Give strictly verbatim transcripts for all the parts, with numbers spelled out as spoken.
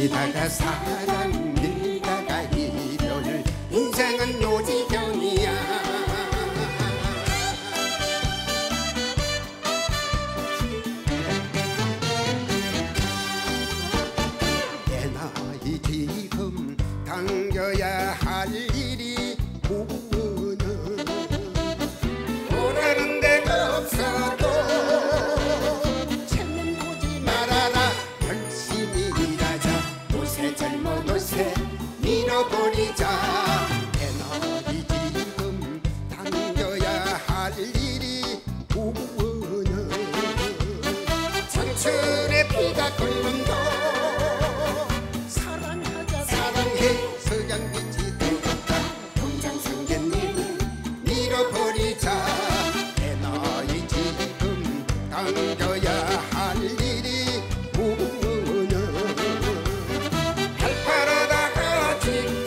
달리다가 사랑 밀다가 이별 인생은 요지경이야. 내 나이 지금 당겨야 할 일이 부는 오라는 데가 없어도 책은 보지 말아라. 열심히 일하자. 요새 젊어 요새 밀어버리자. 내 나이 지금 당겨야 할 일이 부는 청춘의 피가 끓는다. 사랑하자 사랑해 석양빛이 되었다. 통장 생긴 일은 밀어버리자. 내 나이 지금 당겨야 할 일이 부는 팔팔하다가 집도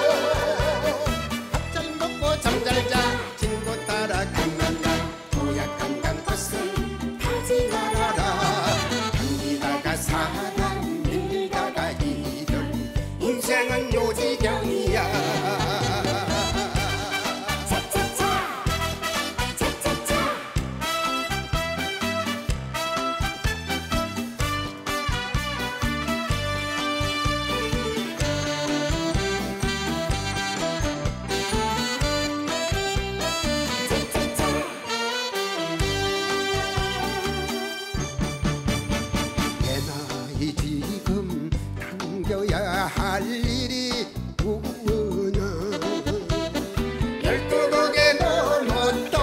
밥 잘 먹고 잠 잘 자. 친구 따라 강남가 도약한 강것은 타지 말아라. 당기다가 사랑 밀다가 이별 인생은 요지경이야. 차차차 차차차 차차차 내 나이 지금 당겨야 할 일이 부는 열두 곡의 넘었도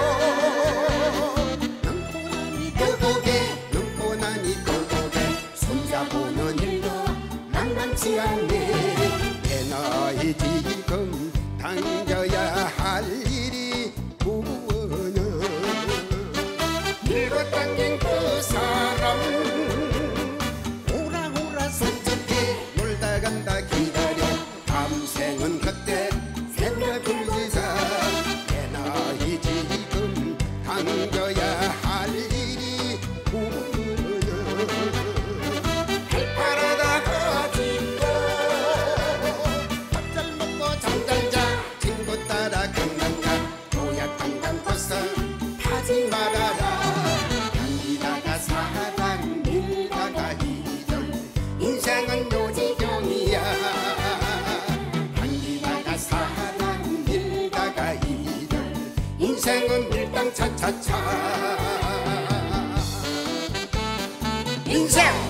눈보나니 또곡에 눈보나니 또곡에 손잡고는 일도 만만치 않네. 내 나이 지금 당겨야 할 일이 부는 밀고 당긴 그 사람 오라오라 손잡게 놀다 간다 기다려. 밤생은 그때 새벽 불지사. 내 나이 지금 당겨야 할 일이 부는 팔팔하다가 집도 밥 잘 먹고 잠 잘 자. 친구 따라 강남 가 도약한 강버스 타지 말아라. 당기다가 사랑 밀다가 이별 인생은 요지경이야. 당기다가 사랑 밀다가 이별 인생은 밀당 차차차. 인생